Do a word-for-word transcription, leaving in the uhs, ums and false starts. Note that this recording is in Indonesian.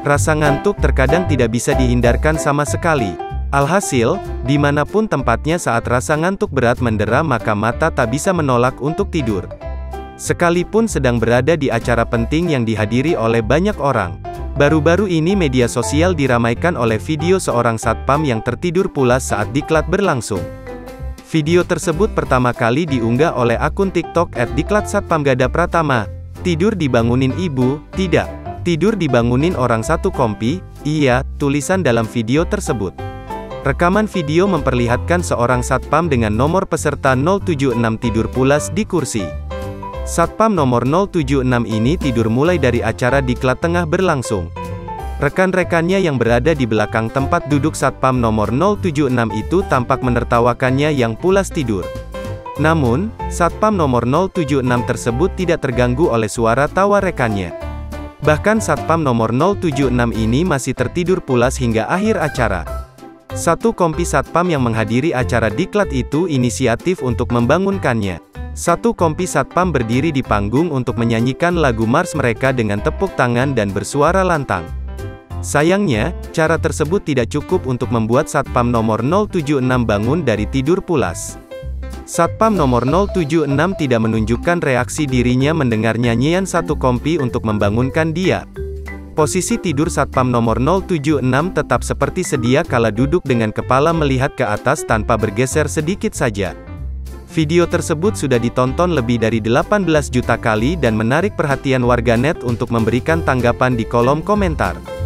Rasa ngantuk terkadang tidak bisa dihindarkan sama sekali. Alhasil, dimanapun tempatnya saat rasa ngantuk berat mendera maka mata tak bisa menolak untuk tidur. Sekalipun sedang berada di acara penting yang dihadiri oleh banyak orang. Baru-baru ini media sosial diramaikan oleh video seorang satpam yang tertidur pulas saat diklat berlangsung. Video tersebut pertama kali diunggah oleh akun TikTok et diklat satpam Gada Pratama. Tidur dibangunin ibu, tidak. Tidur dibangunin orang satu kompi, iya, tulisan dalam video tersebut. Rekaman video memperlihatkan seorang satpam dengan nomor peserta nol tujuh enam tidur pulas di kursi. Satpam nomor nol tujuh enam ini tidur mulai dari acara diklat tengah berlangsung. Rekan-rekannya yang berada di belakang tempat duduk satpam nomor nol tujuh enam itu tampak menertawakannya yang pulas tidur. Namun, satpam nomor nol tujuh enam tersebut tidak terganggu oleh suara tawa rekannya. Bahkan satpam nomor nol tujuh enam ini masih tertidur pulas hingga akhir acara. Satu kompi satpam yang menghadiri acara diklat itu inisiatif untuk membangunkannya. Satu kompi satpam berdiri di panggung untuk menyanyikan lagu mars mereka dengan tepuk tangan dan bersuara lantang. Sayangnya, cara tersebut tidak cukup untuk membuat satpam nomor nol tujuh enam bangun dari tidur pulas. Satpam nomor nol tujuh enam tidak menunjukkan reaksi dirinya mendengar nyanyian satu kompi untuk membangunkan dia. Posisi tidur satpam nomor nol tujuh enam tetap seperti sedia kala duduk dengan kepala melihat ke atas tanpa bergeser sedikit saja. Video tersebut sudah ditonton lebih dari delapan belas juta kali dan menarik perhatian warganet untuk memberikan tanggapan di kolom komentar.